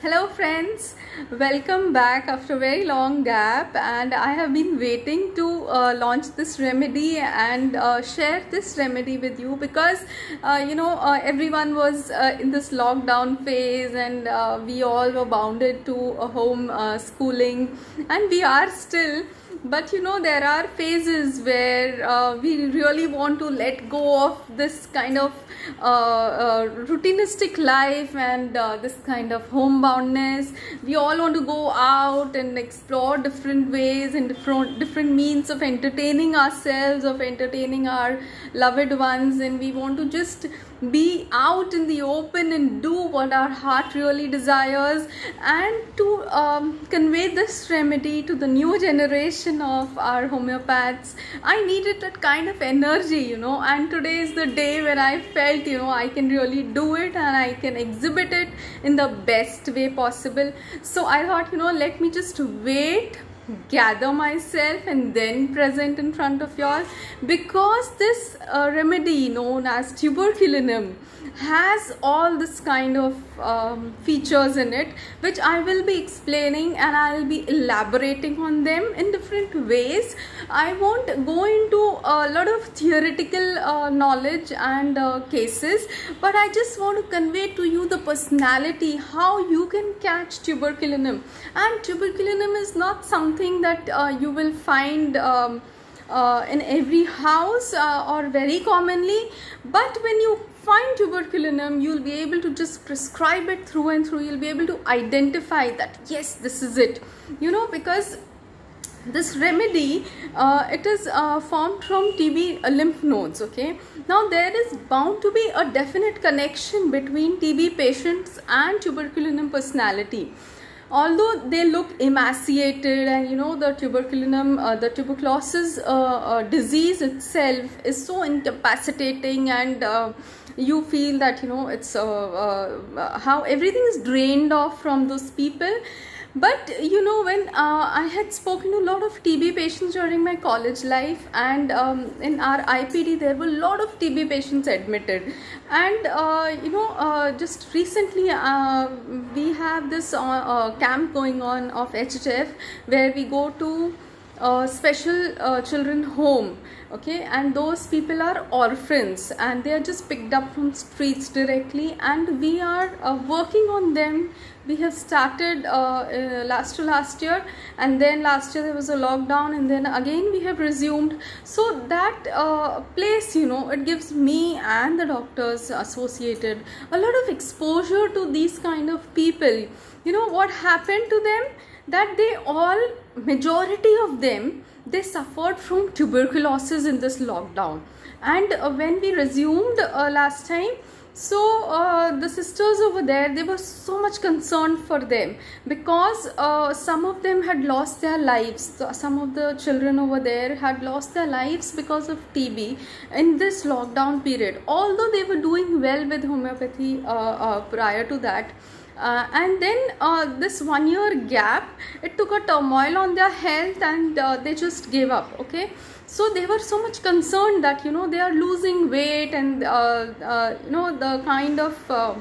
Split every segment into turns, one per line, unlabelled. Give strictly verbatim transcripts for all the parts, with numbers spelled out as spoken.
Hello friends, welcome back after a very long gap, and I have been waiting to uh, launch this remedy and uh, share this remedy with you because uh, you know uh, everyone was uh, in this lockdown phase, and uh, we all were bounded to a home uh, schooling, and we are still. But you know, there are phases where uh, we really want to let go of this kind of uh, uh, routinistic life and uh, this kind of homeboundness. We all want to go out and explore different ways and different different means of entertaining ourselves, of entertaining our loved ones, and we want to just be out in the open and do what our heart really desires. And to um, convey this remedy to the new generation of our homeopaths, I needed that kind of energy, you know, and today is the day when I felt, you know, I can really do it and I can exhibit it in the best way possible. So I thought, you know, let me just wait, gather myself, and then present in front of y'all, because this uh, remedy known as tuberculinum has all this kind of um, features in it, which I will be explaining, and I will be elaborating on them in different ways. I won't go into a lot of theoretical uh, knowledge and uh, cases, but I just want to convey to you the personality, how you can catch tuberculinum. And tuberculinum is not something that uh, you will find um, uh, in every house uh, or very commonly, but when you find tuberculinum, you'll be able to just prescribe it through and through. You'll be able to identify that, yes, this is it, you know, because this remedy, uh, it is uh, formed from T B lymph nodes. Okay, now there is bound to be a definite connection between T B patients and tuberculinum personality. Although they look emaciated, and you know, the tuberculinum, uh, the tuberculosis uh, uh, disease itself is so incapacitating, and uh, you feel that, you know, it's uh, uh, how everything is drained off from those people. But you know, when uh, I had spoken to a lot of T B patients during my college life, and um, in our I P D there were a lot of T B patients admitted, and uh, you know, uh, just recently uh, we have this uh, uh, camp going on of H H F, where we go to a special uh, children home. Okay, and those people are orphans, and they are just picked up from streets directly, and we are uh, working on them. We have started uh, uh, last to last year, and then last year there was a lockdown, and then again we have resumed. So that uh, place, you know, it gives me and the doctors associated a lot of exposure to these kind of people. You know what happened to them? That they all, majority of them, they suffered from tuberculosis in this lockdown. And uh, when we resumed uh, last time, so uh, the sisters over there, they were so much concerned for them, because uh, some of them had lost their lives. Some of the children over there had lost their lives because of T B in this lockdown period, although they were doing well with homeopathy uh, uh, prior to that. Uh, and then uh, this one year gap, it took a turmoil on their health, and uh, they just gave up. Okay, so they were so much concerned that, you know, they are losing weight, and uh, uh, you know, the kind of uh,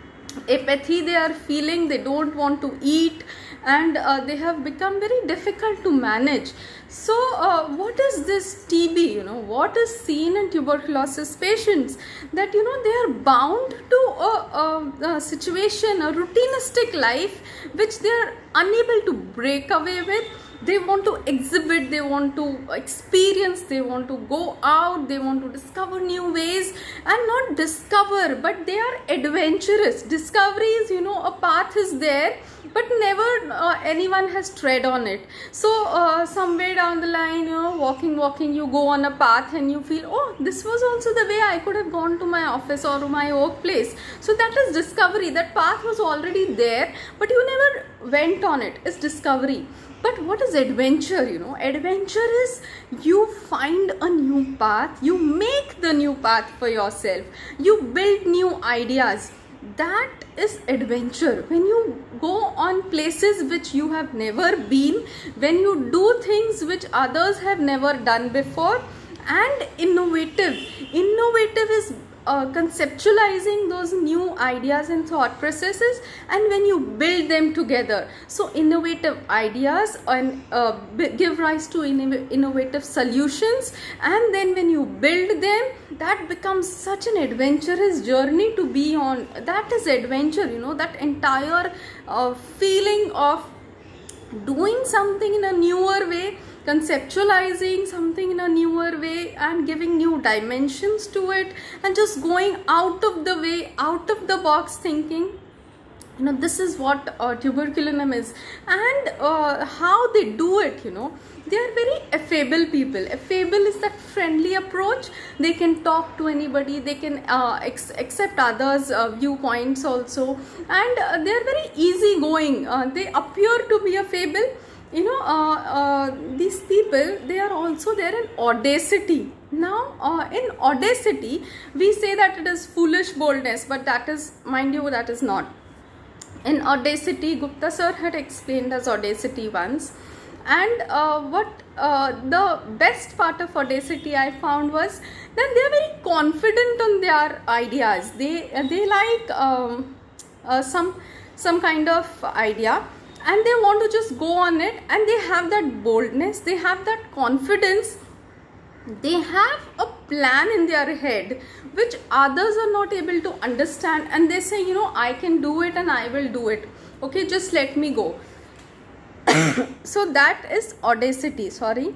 apathy they are feeling, they don't want to eat, and uh, they have become very difficult to manage. So uh, what is this T B, you know, what is seen in tuberculosis patients? That, you know, they are bound to a, a, a situation, a routinistic life, which they are unable to break away with. They want to exhibit, they want to experience, they want to go out, they want to discover new ways, and not discover, but they are adventurous. Discovery is, you know, a path is there, but never uh, anyone has tread on it. So uh, somewhere down the line, you know, walking, walking, you go on a path and you feel, oh, this was also the way I could have gone to my office or to my workplace. So that is discovery. That path was already there, but you never went on it. It's discovery. But what is adventure? You know, adventure is you find a new path, you make the new path for yourself, you build new ideas. That is adventure. When you go on places which you have never been, when you do things which others have never done before, and innovative. Innovative is uh, conceptualizing those new ideas and thought processes, and when you build them together, so innovative ideas and uh, give rise to inno innovative solutions, and then when you build them, that becomes such an adventurous journey to be on. That is adventure, you know, that entire uh, feeling of doing something in a newer way, conceptualizing something in a newer way and giving new dimensions to it, and just going out of the way, out of the box thinking. You know, this is what uh, tuberculinum is. And uh, how they do it, you know, they are very affable people. Affable is that friendly approach. They can talk to anybody, they can uh, accept others uh, viewpoints also, and uh, they are very easygoing. Uh, they appear to be affable. You know, uh, uh, these people, they are also there in audacity. Now, uh, in audacity, we say that it is foolish boldness, but that is, mind you, that is not. In audacity, Gupta sir had explained as audacity once. And uh, what uh, the best part of audacity I found was that they are very confident on their ideas. They, they like um, uh, some, some kind of idea, and they want to just go on it, and they have that boldness, they have that confidence, they have a plan in their head which others are not able to understand, and they say, you know, I can do it and I will do it, okay, just let me go. So that is audacity. Sorry.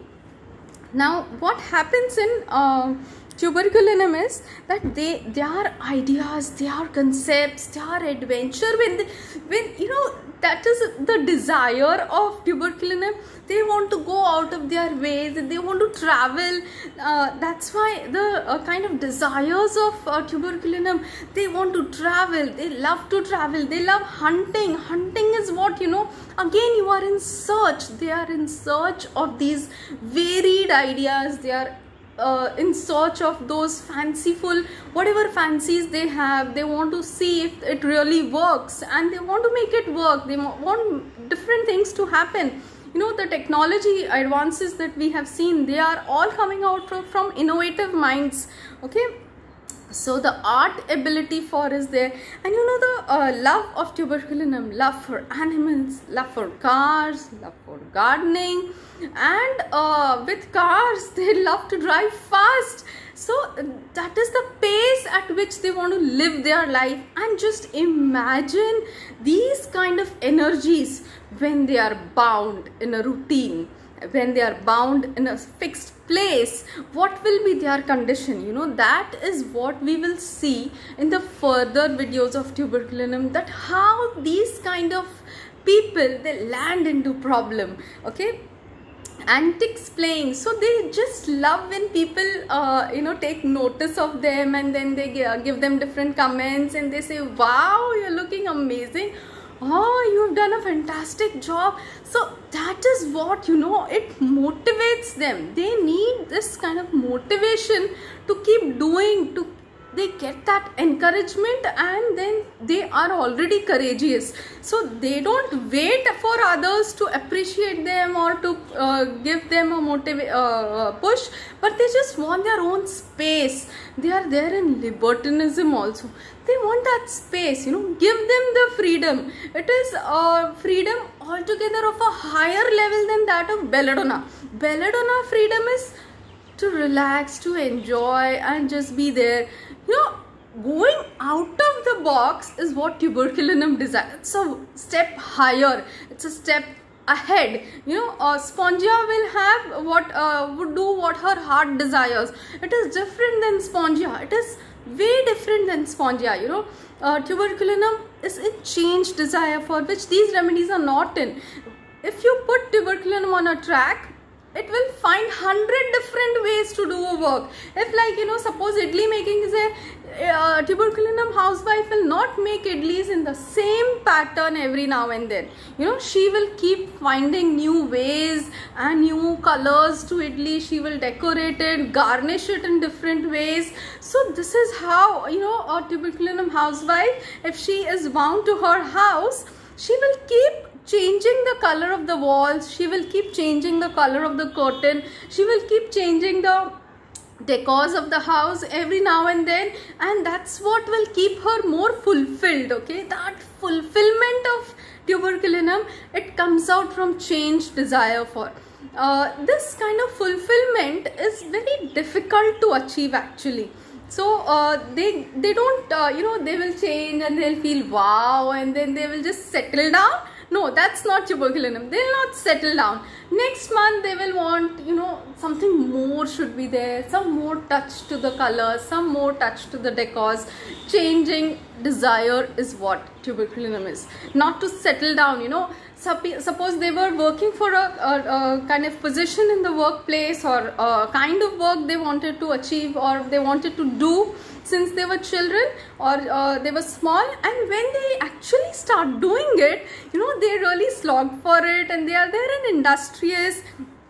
Now what happens in uh, tuberculinum is that they their ideas, their concepts, their adventure, when they, when you know, that is the desire of tuberculinum. They want to go out of their ways, they want to travel. Uh, that's why the uh, kind of desires of uh, tuberculinum, they want to travel, they love to travel, they love hunting. Hunting is what, you know, again you are in search, they are in search of these varied ideas, they are Uh, in search of those fanciful, whatever fancies they have, they want to see if it really works, and they want to make it work. They want different things to happen. You know, the technology advances that we have seen, they are all coming out from, from innovative minds, okay. So the art ability for is there, and you know, the uh, love of tuberculinum, love for animals, love for cars, love for gardening, and uh, with cars they love to drive fast. So that is the pace at which they want to live their life. And just imagine these kind of energies when they are bound in a routine, when they are bound in a fixed place, what will be their condition? You know, that is what we will see in the further videos of tuberculinum, that how these kind of people, they land into problem, okay. Antics playing, so they just love when people uh, you know, take notice of them, and then they give them different comments, and they say, wow, you're looking amazing, oh, you've done a fantastic job. So that is what, you know, it motivates them. They need this kind of motivation to keep doing, to they get that encouragement, and then they are already courageous. So they don't wait for others to appreciate them or to uh, give them a motive uh, push, but they just want their own space. They are there in libertinism also. They want that space, you know, give them the freedom. It is uh, freedom altogether of a higher level than that of belladonna. Belladonna freedom is to relax, to enjoy, and just be there. You know, going out of the box is what tuberculinum desires. It's a step higher, it's a step ahead. You know, uh, Spongia will have what uh, would do what her heart desires. It is different than Spongia. It is way different than Spongia. You know, uh, tuberculinum is a changed desire for which these remedies are not in. If you put tuberculinum on a track, it will find hundred different ways to do a work. If, like, you know, suppose idli making is a uh, tuberculinum housewife will not make idlis in the same pattern every now and then. You know, she will keep finding new ways and new colors to idli. She will decorate it, garnish it in different ways. So this is how, you know, a tuberculinum housewife, if she is bound to her house, she will keep changing the color of the walls, she will keep changing the color of the curtain, she will keep changing the decors of the house every now and then, and that's what will keep her more fulfilled. Okay, that fulfillment of tuberculinum, it comes out from changed desire for. Uh, this kind of fulfillment is very difficult to achieve actually. So uh, they they don't uh, you know, they will change and they'll feel wow, and then they will just settle down. No, that's not tuberculinum. They'll not settle down. Next month they will want, you know, something more should be there, some more touch to the colors, some more touch to the decors. Changing desire is what tuberculinum is. Not to settle down, you know. Suppose they were working for a, a, a kind of position in the workplace, or a kind of work they wanted to achieve or they wanted to do since they were children, or uh, they were small, and when they actually start doing it, you know, they really slog for it, and they are there and industrious,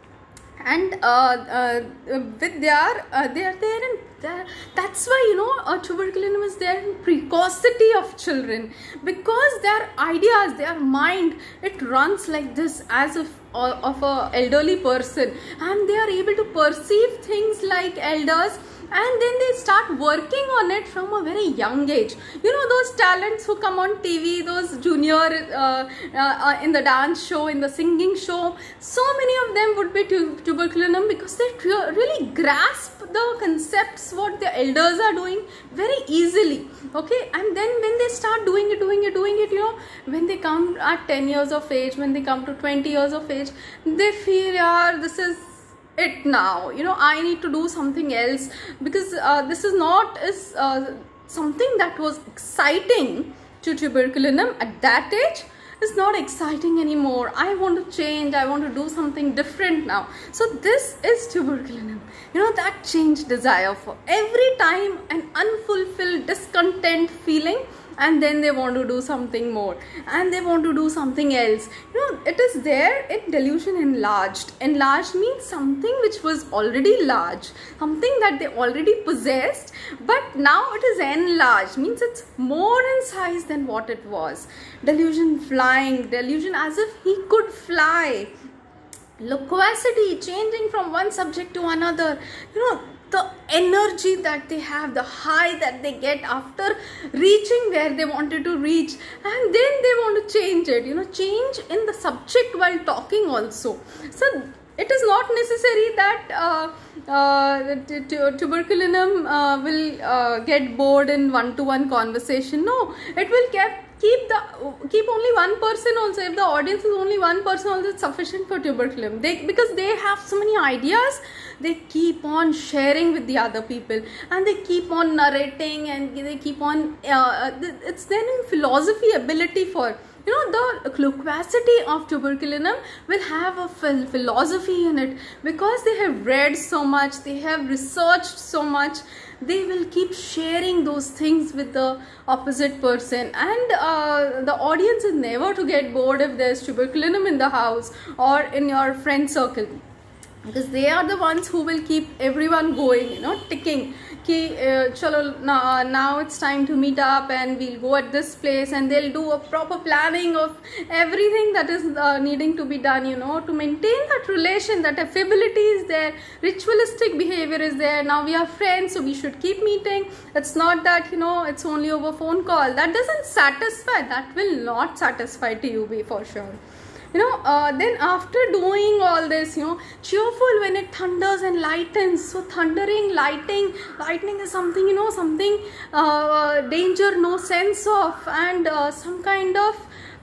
and uh, uh, with their uh, they are there and there. That's why, you know, uh, tuberculinum is there in precocity of children, because their ideas, their mind, it runs like this as if uh, of a elderly person, and they are able to perceive things like elders, and then they start working on it from a very young age. You know, those talents who come on T V, those junior uh, uh, in the dance show, in the singing show, so many of them would be tu tuberculinum, because they really grasp the concepts what the elders are doing very easily. Okay, and then when they start doing it, doing it, doing it, you know, when they come at ten years of age, when they come to twenty years of age, they feel, yeah, this is it now, you know, I need to do something else, because uh, this is not is uh, something that was exciting to tuberculinum at that age is not exciting anymore. I want to change, I want to do something different now. So this is tuberculinum, you know, that changed desire for every time an unfulfilled discontent feeling, and then they want to do something more, and they want to do something else. You know, it is there in delusion enlarged. Enlarged means something which was already large, something that they already possessed, but now it is enlarged, means it's more in size than what it was. Delusion flying, delusion as if he could fly. Loquacity, changing from one subject to another. You know, the energy that they have, the high that they get after reaching where they wanted to reach, and then they want to change it, you know, change in the subject while talking also. So it is not necessary that uh, uh, tuberculinum uh, will uh, get bored in one-to-one conversation. No, it will get keep the keep only one person also. If the audience is only one person also, it's sufficient for tuberculinum. They, because they have so many ideas, they keep on sharing with the other people, and they keep on narrating, and they keep on uh, it's then in philosophy ability for, you know, the loquacity of tuberculinum will have a philosophy in it, because they have read so much, they have researched so much. They will keep sharing those things with the opposite person, and uh, the audience is never to get bored if there's tuberculinum in the house or in your friend circle, because they are the ones who will keep everyone going, you know, ticking. Ki, uh, chalo, now, now it's time to meet up, and we'll go at this place, and they'll do a proper planning of everything that is uh, needing to be done, you know, to maintain that relation. That affability is there, ritualistic behavior is there. Now we are friends, so we should keep meeting. It's not that, you know, it's only over phone call. That doesn't satisfy. That will not satisfy T U B for sure. You know, uh, then after doing all this, you know, cheerful when it thunders and lightens. So thundering, lighting, lightning is something, you know, something uh, danger, no sense of, and uh, some kind of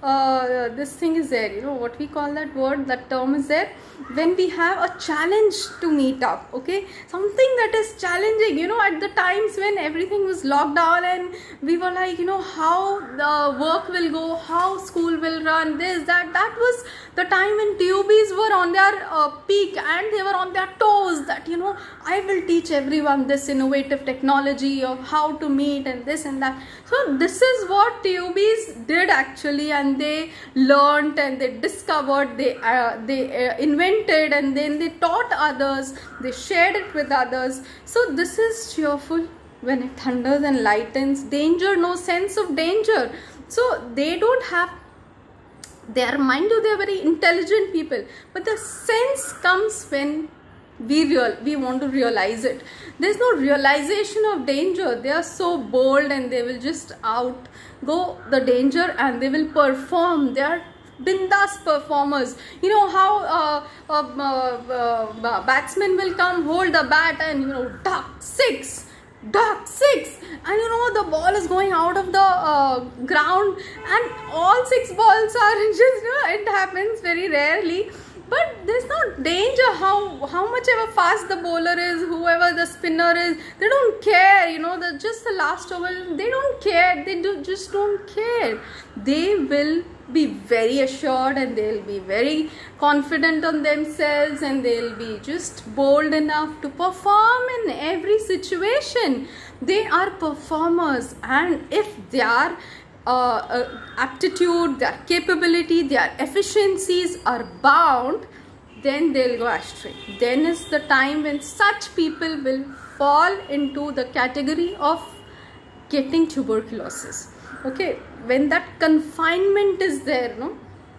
uh, this thing is there, you know, what we call that word, that term is there, when we have a challenge to meet up. Okay, something that is challenging, you know, at the times when everything was locked down and we were like, you know, how the work will go, how school will run, this, that. That was the time when T U Bs were on their uh, peak, and they were on their toes, that, you know, I will teach everyone this innovative technology of how to meet and this and that. So this is what T U Bs did actually, and they learned, and they discovered, they uh, they uh, invented, and then they taught others, they shared it with others. So this is cheerful when it thunders and lightens. Danger, no sense of danger. So they don't have, they are, mind you, they are very intelligent people, but the sense comes when we real we want to realize it. There's no realization of danger. They are so bold and they will just out go the danger and they will perform. They are bindas performers. You know how uh, uh, uh, uh, batsmen will come, hold the bat and, you know, duck, six, duck, six, and you know the ball is going out of the uh, ground and all six balls are just, you know, it happens very rarely. But there's no danger how how much ever fast the bowler is, whoever the spinner is, they don't care, you know, the just the last over, they don't care, they do just don't care. They will be very assured and they'll be very confident on themselves and they'll be just bold enough to perform in every situation. They are performers, and if they are Uh, uh, aptitude, their capability, their efficiencies are bound, then they'll go astray. Then is the time when such people will fall into the category of getting tuberculosis. Okay, when that confinement is there, no?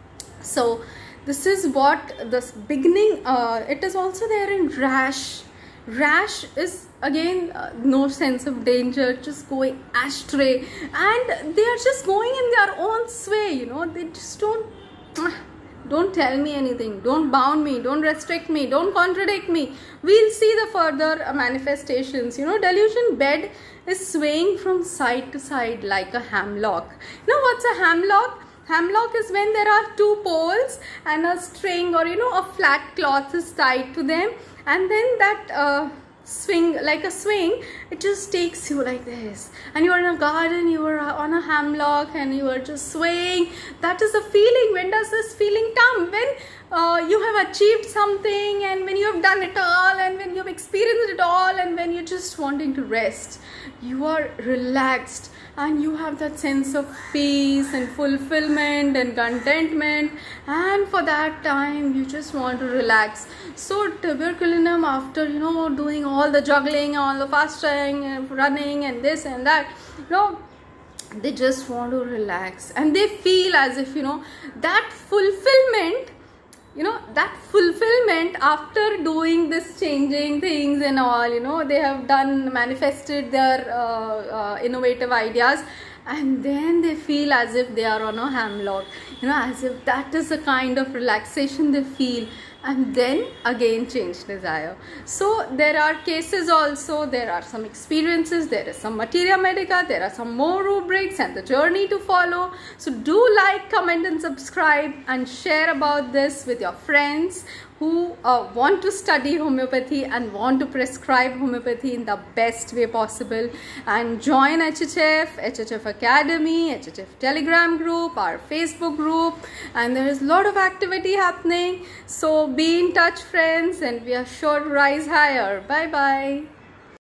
So this is what this beginning, uh, it is also there in rash. Rash is again uh, no sense of danger, just going astray, and they are just going in their own sway, you know, they just don't don't tell me anything, don't bound me, don't restrict me, don't contradict me. We'll see the further uh, manifestations. You know, delusion bed is swaying from side to side like a hamlock. You know what's a hamlock? Hamlock is when there are two poles and a string, or you know, a flat cloth is tied to them, and then that uh, swing, like a swing, it just takes you like this, and you are in a garden, you are on a hamlock and you are just swaying. That is the feeling. When does this feeling come? When uh, you have achieved something, and when you have done it all, and when you have experienced it all, and when you're just wanting to rest, you are relaxed and you have that sense of peace and fulfillment and contentment, and for that time you just want to relax. So tuberculinum, after, you know, doing all the juggling, all the fasting and running and this and that, you know, they just want to relax, and they feel as if, you know, that fulfillment, you know, that fulfillment after doing this changing things and all, you know, they have done, manifested their uh, uh, innovative ideas, and then they feel as if they are on a hamlock, you know, as if that is the kind of relaxation they feel, and then again change desire. So there are cases also, there are some experiences, there is some materia medica, there are some more rubrics and the journey to follow. So do like, comment and subscribe, and share about this with your friends who uh, want to study homeopathy and want to prescribe homeopathy in the best way possible. And join H H F, H H F Academy, H H F Telegram group, our Facebook group, and there is a lot of activity happening. So be in touch, friends, and we are sure to rise higher. Bye bye.